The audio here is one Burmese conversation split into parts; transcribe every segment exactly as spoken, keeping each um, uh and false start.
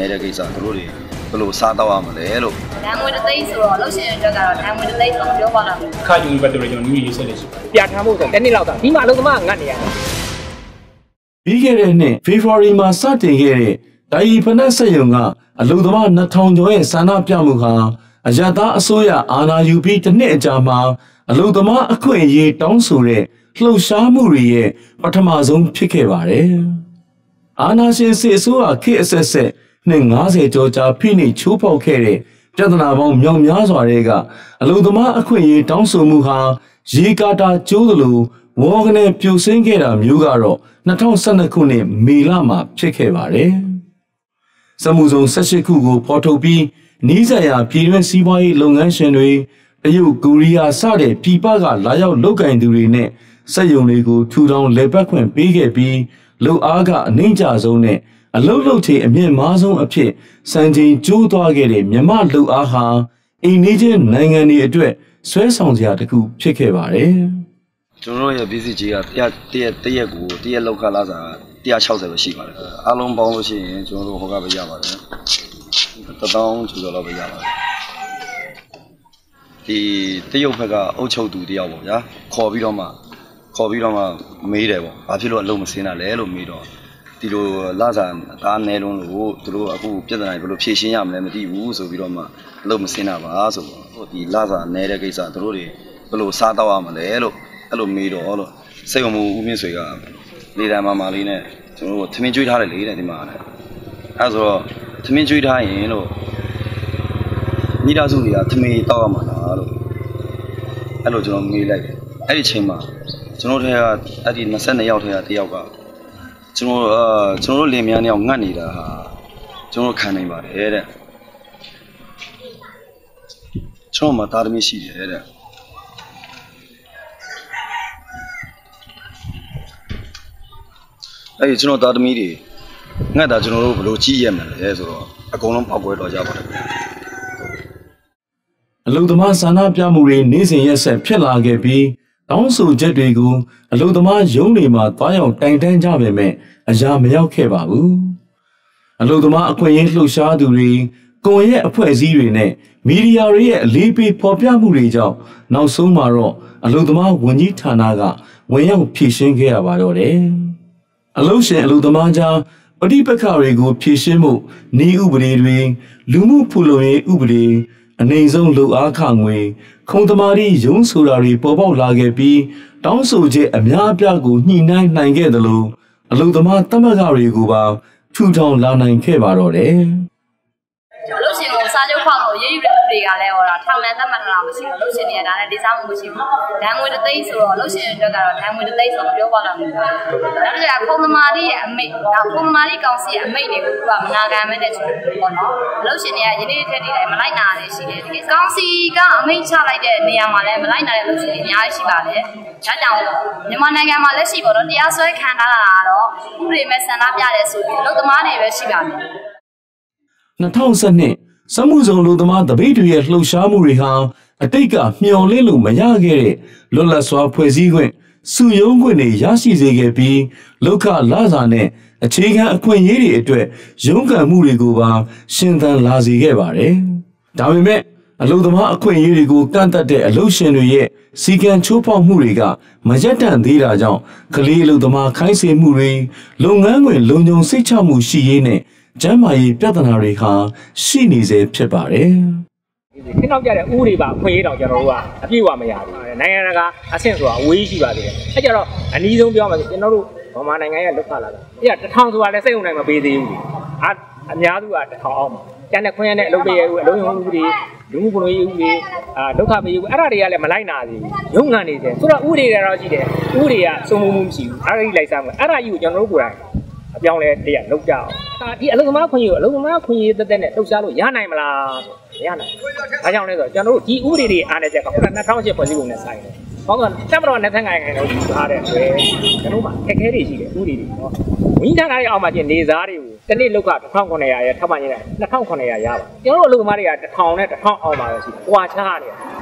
နေတဲ့ကိစ္စသူတို့တွေဘယ်လိုစားတော့ရမလဲလို့ဒဏ်ငွေတစ်သိန်းဆိုတော့လှုပ်ရှင်အတွက်ကတော့ဒဏ်ငွေတစ်သိန်းဆိုပြောပါလားခါကျူပတ်တယ်ကျွန်တော်newရေးဆက်လက်ရှိပြထားဖို့ဆိုတနေ့လောက်သာဒီမှာအလုပ်သမားငတ်နေရတယ်ပြီးခဲ့တဲ့နှစ်ဖေဖော်ဝါရီမှာစတင်ခဲ့တဲ့ဒါယီဖနက်ဆက်ယုံကအလုပ်သမားနှစ်ထောင်ကျော်ရဲ့ဆန္ဒပြမှုဟာအရသာအစိုးရအာဏာယူပြီးတစ်နှစ်အကြာမှာအလုပ်သမားအခွင့်အရေးတောင်းဆိုတဲ့လှုပ်ရှားမှုတွေရဲ့ပထမဆုံးဖြစ်ခဲ့ပါတယ်။အာဏာရှင်စစ်အစိုးရခေတ်အဆက်ဆက်နှစ်၅၀ကျော်ကြာဖိနှိပ်ချိုးဖောက်ခဲ့တဲ့ပြဿနာပေါင်းမြောက်များစွာတွေကအလုပ်သမားအခွင့်အရေးတောင်းဆိုမှုဟာရေကာတာကျိုးသလိုဝေါကနေပြိုဆင်းခဲ့တာမျိုးကတော့၂၀၁၂ခုနှစ်မေလမှာဖြစ်ခဲ့ပါတယ်။စမှုစုံ၁၈ခုကိုဖော်ထုတ်ပြီးနီးစပ်ရာပြည်တွင်းစီးပွားရေးလုပ်ငန်းရှင်တွေတရုတ်ကိုရီးယားစတဲ့ပြည်ပကလာရောက်လုပ်ကင်သူတွေနဲ့စက်ရုံတွေကိုထူထောင်လည်ပတ်ခွင့်ပေးခဲ့ပြီးလုပ်အားကအနှိမ့်ကြဆုံးနဲ့အလုပ်လုပ်ချိန်အမြင့်မားဆုံးအဖြစ်စံချိန်ကျိုးသွားခဲ့တဲ့မြန်မာလုပ်အားဟာအိမ်နီးချင်းနိုင်ငံတွေအတွက်ဆွဲဆောင်စရာတစ်ခုဖြစ်ခဲ့ပါတယ်။ကျွန်တော်တို့ရဲ့ B C G ကတရက်တရက်တရက်ကိုတရက်လောက်ခလာစား၁၆၀ပဲရှိပါတယ်။အားလုံးပေါင်းလို့ရှိရင်ကျွန်တော်တို့ဟိုကပဲရပါတယ်။တသောင်းကျော်လောက်ပဲရပါတယ်။ဒီတရုတ်ဘက်ကအုပ်ချုပ်သူတယောက်ပေါ့ဗျာခေါ်ပြီးတော့မှခေါ်ပြီးတော့မှမေးတယ်ပေါ့။ဘာဖြစ်လို့အလုံးမစင်းတာလဲလို့မေးတော့ဒီလိုလာစားဒါနဲလုံးလို့သူတို့အခုပြဿနာဘယ်လိုဖြေရှင်းရမလဲမသိဘူးဆိုပြီးတော့မှအလုံးမစင်းတာပါဆိုတော့ဒီလာစားနဲတဲ့ကိစ္စသူတို့တွေဘယ်လိုစားတော့ရမလဲလို့အဲ့လိုမေးတော့လို့စိတ်ကမှုဦးမြင့်ဆွေကလေတံမာမာလေးနဲ့ကျွန်တော်တို့သမင်းကျွေးထားတယ်လေတဲ့ဒီမှာအဲ့ဆိုတော့သမင်းကျွေးထားရင်လို့မိသားစုတွေကသမင်းတောက်ရမှာလားလို့အဲ့လိုကျွန်တော်မေးလိုက်တယ်အဲ့ဒီချိန်မှာကျွန်တော်တို့ကအဲ့ဒီ၂၂ယောက်ထဲကတယောက်ကကျွန်တော်အာကျွန်တော်တို့လင်မြန်းတယောက်ငတ်နေတာဟာကျွန်တော်ခံနိုင်ပါတယ်တဲ့ကျွန်တော်မှာတာသမီရှိတယ်တဲ့အဲ့ဒီကျွန်တော်တာသမီတွေငတ်တာကျွန်တော်တို့ဘယ်လိုကြည့်ရမလဲဆိုတော့အကုန်လုံးပောက်ကွဲတော့ကြပါတယ်အလုပ်သမားဆန္ဒပြမှုတွေနေ့စဉ်ရက်ဆက်ဖြစ်လာခဲ့ပြီးတောင်းဆိုချက်တွေကိုအလုပ်သမားရုံးတွေမှာတွားရောက်တိုင်တန်းကြပေမဲ့အရာမရောက်ခဲ့ပါဘူးအလုပ်သမားအခွင့်အရေးလှုပ်ရှားသူတွေကွန်ရက်အဖွဲ့အစည်းတွေနဲ့မီဒီယာတွေရဲ့အလေးပေးဖော်ပြမှုတွေကြောင့်နောက်ဆုံးမှာတော့အလုပ်သမားဝန်ကြီးဌာနကဝင်ရောက်ဖြေရှင်းခဲ့ရပါတော့တယ်အလုပ်ရှင်အလုပ်သမားကြားပဋိပက္ခတွေကိုဖြေရှင်းမှုနည်းဥပဒေတွေလူမှုဖူလုံရေးဥပဒေအနေဆုံးလုပ်အားခငွေခုံသမားရီရုံးဆိုတာတွေပေါ်ပေါက်လာခဲ့ပြီးတောင်းဆိုချက်အများအပြားကိုညှိနှိုင်းနိုင်ခဲ့တယ်လို့အလုပ်သမားသမဂ္ဂတွေကိုပါထူထောင်လာနိုင်ခဲ့ပါတော့တယ်ကျွန်တော်လို့ရှင်ကိုစားချုပ်ဖောက်လို့ရေးယူတဲ့တွေကလည်းဟောတာထောင်နဲ့သတ်မှတ်တာမရှိဘူးလို့ရှင်တွေကဒါနဲ့ဒီစားမှုမရှိဘူးဒဏ်ငွေတစ်သိန်းဆိုတော့လို့ရှင်အတွက်ကတော့ဒဏ်ငွေတစ်သိန်းဆိုတော့ပြောပါလားလို့ပြောတယ်နောက်တစ်ခါခုံသမားကြီးရဲ့အမိတ်နောက်ခုံသမားကြီးကောင်စီရဲ့အမိတ်တွေကိုသူကမနာခံမဲ့တဲ့ဆိုပေါ့နော်လို့ရှင်တွေကယနေ့ထက်တည်းလည်းမလိုက်နာလည်းရှိတယ်ဒီကောင်စီကအမိတ်ချလိုက်တဲ့နေရာမှာလည်းမလိုက်နာတဲ့လို့ရှင်တွေအများကြီးရှိပါတယ်ဒါကြောင့်မြန်မာနိုင်ငံမှာလက်ရှိပေါ့နော်တရားစွဲခံထားတာကတော့ဥပဒေမဲ့ဆန္ဒပြတဲ့ဆိုပြီးလို့သမားတွေပဲရှိပါတယ်၂၀၁၂စမှုစုံလူသမားတပိတ်တွေရဲ့လှုပ်ရှားမှုတွေဟာအတိတ်ကမျှော်လင့်လို့မရခဲ့တဲ့လွတ်လပ်စွာဖွဲ့စည်းခွင့်စုရုံးခွင့်တွေရရှိစေခဲ့ပြီးလောက်ခလာစာနဲ့အခြေခံအခွင့်အရေးတွေအတွက်ရုန်းကန်မှုတွေကိုပါရှင်သန်လာစေခဲ့ပါတယ်။ဒါပေမဲ့အလုပ်သမားအခွင့်အရေးတွေကိုကန့်သတ်တဲ့အလုပ်ရှင်တွေရဲ့စီကံချိုးဖောက်မှုတွေကမရပ်တန့်သေးတာကြောင့်ကလေးအလုပ်သမားခိုင်းစေမှုတွေလုပ်ငန်းခွင်လုံခြုံစိတ်ချမှုရှိရေးနဲ့ကျန်းမာရေးပြဿနာတွေဟာရှိနေစေဖြစ်ပါတယ်။ဒီနောက်ကြတဲ့ဥတွေပါခွင့်ရတော့ကျွန်တော်တို့ကအပြည့်အဝမရဘူး။နိုင်ငံတကာအဆင့်ဆိုတာအဝေးရှိပါသေးတယ်။အဲကြတော့အနည်းဆုံးပြောမှဆိုကျွန်တော်တို့ဗမာနိုင်ငံရဲ့လောက်ခလာတာ။အဲ့ဒါတစ်ထောင်ဆိုတာလည်းစိတ်ုံနိုင်မပေးသေးဘူး။အာအများစုကတစ်ထောင်အောင်။ကျန်တဲ့ခွင့်ရတဲ့အလုပ်ပေးရဦးအလုံးရုံဥတွေလူမှုဖူလုံရေးဥတွေအာဒုက္ခပေးဦးအဲ့ဒါတွေကလည်းမလိုက်နာသေးဘူး။ရုံငန်နေတယ်။ဆိုတော့ဥတွေတော့ရှိတယ်။ဥတွေကစုံမှုမှုမရှိဘူး။အဲ့ဒီလိုက်စားမှုအဲ့ဒါကြီးကိုကျွန်တော်တို့ကိုယ်တိုင်အပြောင်းလဲတရလောက်ကြအောင်ဒါဒီအလုံသမားခွင့်ရအလုံသမားခွင့်ရတက်တက်နဲ့လှုပ်ရှားလို့ရနိုင်မလားမရနိုင်ဒါကြောင့်လဲဆိုတော့ကျွန်တော်တို့ဒီဥပဒေတွေအားနဲ့ချက်ကခုနက၂၀၀၈ဖွဲ့စည်းပုံနဲ့ဆိုင်တယ်ဘာလို့လဲတက်မတော်နဲ့ထက်ငိုင်ငိုင်လို့ယူထားတဲ့အတွက်ကျွန်တော်တို့မှာအခက်အခဲတွေရှိတယ်ဥပဒေတွေနော်ဝိညာဉ်ထားတဲ့အောက်မှာကျနေစားတွေကိုတနေ့လောက်ကတစ်ထောင်ခုနှစ်ရာရဲ့ထပ်မှန်ရတဲ့၂ထောင်ခုနှစ်ရာရပါကျွန်တော်တို့အလုံသမားတွေကတစ်ထောင်နဲ့တစ်ထောင်အောက်မှာပဲရှိတယ်။ဟွာချားနေတယ်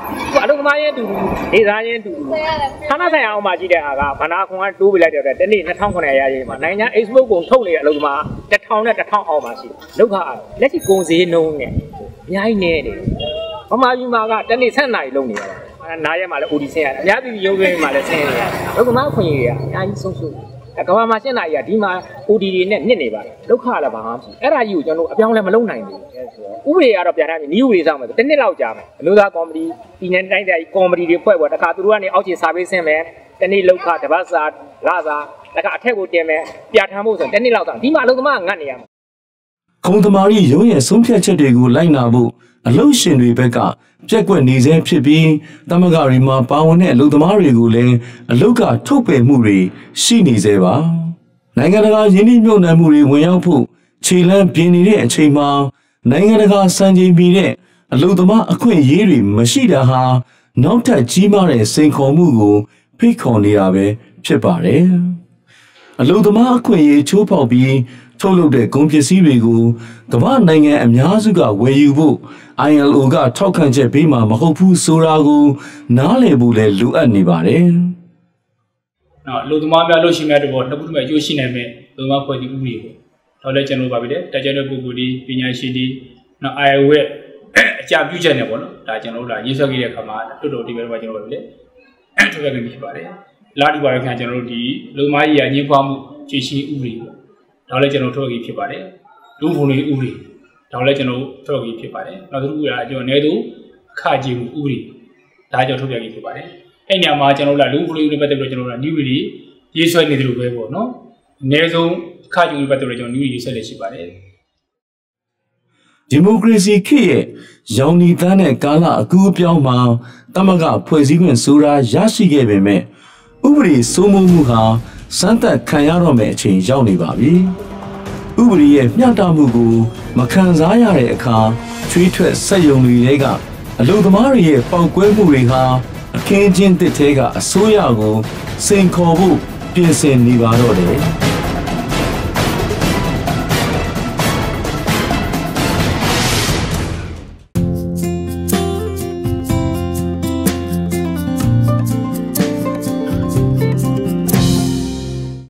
အလုပ်သမားရဲ့တူဒေသရဲ့တူဌာနဆိုင်ရာအောင်မှကြည့်တဲ့အားကဗနာခွန်ကတိုးပြလိုက်တဲ့တနေ့နှစ်ထောင်ခုနှစ်ရာရေးမှာနိုင်ငံ export ကုန်ထုတ်နေတဲ့အလုပ်သမားတစ်ထောင်နဲ့တစ်ထောင်အောင်မှရှိတယ်လောက်ခလက်ရှိကုန်စည်နှုန်းနဲ့အများကြီးနေတယ်ဗမာပြည်မှာကတနေ့ဆက်နိုင်လုံးနေရတာနားရဲမှာလည်း O D ဆင်းရတယ်အများပြည်ရုံးရင်းမှာလည်းဆင်းရတယ်အလုပ်သမားခွင့်ရအများကြီးဆုံးရှုံးကမ္ဘာမှာရှင်းလာရဒီမှာ O D တွေနဲ့နစ်နေပါတယ်လောက်ခလည်းဘာမှမရှိအဲ့ဒါကြီးကိုကျွန်တော်တို့အပြောင်းလဲမလုပ်နိုင်ဘူးဥပဒေကတော့ပြန်ထားပြီနည်းဥပဒေဆောင်မယ်တစ်နှစ်လောက်ကြာမယ်အလို့သားကော်မတီပြည်နယ်တိုင်းတိုင်းကော်မတီတွေဖွဲ့ပေါ်တခါသူတို့ကနေအောက်ခြေစာပေးဆင်းမယ်တစ်နေ့လောက်ခတပတ်စာလစာတခါအထက်ကိုတင်မယ်ပြဋ္ဌာန်းဖို့ဆိုတစ်နှစ်လောက်တောင်ဒီမှာအလုပ်သမားငတ်နေရမှာခုံသမားကြီးရုံးရဲ့ဆုံးဖြတ်ချက်တွေကိုလိုက်နာဖို့အလုပ်ရှင်တွေဘက်ကပြက်ကွက်နေစေဖြစ်ပြီးတမကတွေမှာပါဝင်တဲ့အလုပ်သမားတွေကိုလည်းအလုပ်ကထုတ်ပယ်မှုတွေရှိနေစေပါနိုင်ငံတကာယင်းနှိမ့်မြုပ်နှံမှုတွေဝင်ရောက်ဖို့ခြေလှမ်းပြင်းနေတဲ့အချိန်မှာနိုင်ငံတကာစံချိန်ပြီးတဲ့အလုပ်သမားအခွင့်အရေးတွေမရှိတာဟာနောက်ထပ်ကြီးမားတဲ့စိန်ခေါ်မှုကိုဖိတ်ခေါ်နေတာပဲဖြစ်ပါတယ်အလုပ်သမားအခွင့်အရေးချိုးဖောက်ပြီးထုတ်လုပ်တဲ့ကုန်ပစ္စည်းတွေကိုကမ္ဘာနိုင်ငံအများစုကဝယ်ယူဖို့ I L O ကထောက်ခံချက်ပေးမှာမဟုတ်ဘူးဆိုတာကိုနားလည်ဖို့လည်းလိုအပ်နေပါတယ်။နော်လူသမားများလို့ရှိမဲ့တော့တစ်ခုတစ်ခုအကျိုးရှိနိုင်မဲ့လူသမားဖွဲ့စည်းဥပဒေပေါ့။ဒါလည်းကျွန်တော်ပါပြီလေ။တက်ကြတဲ့ပုဂ္ဂိုလ်ဒီပညာရှင်ဒီနော် I L O ရဲ့အကြံပြုချက်နဲ့ပေါ့နော်။ဒါကျွန်တော်တို့ဒါရေးဆွဲခဲ့တဲ့အခါမှာတော်တော်ဒီဘက်မှာကျွန်တော်ပါပြီလေ။ထုတ်ရခဲ့ပြီဖြစ်ပါတယ်။လာဒီပါရခင်ကျွန်တော်တို့ဒီလူသမားကြီးရညှင်းပွားမှုခြေရှိဥပဒေပေါ့။ဒါလည်းကျွန်တော်ထုတ်ရခဲ့ဖြစ်ပါတယ်။လူပုံလေးဥပဒေဒါလည်းကျွန်တော်ထုတ်ရခဲ့ဖြစ်ပါတယ်။နောက်တစ်ခုကကျွန်တော်နေသူအခကြေးမှုဥပဒေဒါကြောင့်ထုတ်ရခဲ့ဖြစ်ပါတယ်။အဲ့ညမှာကျွန်တော်တို့လူပုံလေးနဲ့ပတ်သက်ပြီးကျွန်တော်တို့ new တွေရေးဆွဲနေတယ်လို့ပဲပေါ့နော်။အနည်းဆုံးအခကြေးမှုပတ်သက်ပြီးကျွန်တော် new ရေးဆွဲလက်ရှိပါတယ်။ဒီမိုကရေစီခေတ်ရဲ့ရောင်နီတန်းတဲ့ကာလအကူအပြောင်းမှာတမကဖွဲ့စည်းခွင့်ဆိုတာရရှိခဲ့ပေမဲ့ဥပဒေစိုးမိုးမှုဟာစမ်းသပ်ခံရတော့မယ့်အချိန်ရောက်နေပါပြီ။ဥပဒေရဲ့မျှတမှုကိုမခံစားရတဲ့အခါချွေးထွက်ဆက်ယုံတွေတွေကအလုပ်သမားတွေရဲ့ပေါက်ကွဲမှုတွေဟာအခင်းချင်းတစ်ထဲကအစိုးရကိုစိန်ခေါ်ဖို့ပြင်ဆင်နေပါတော့တယ်။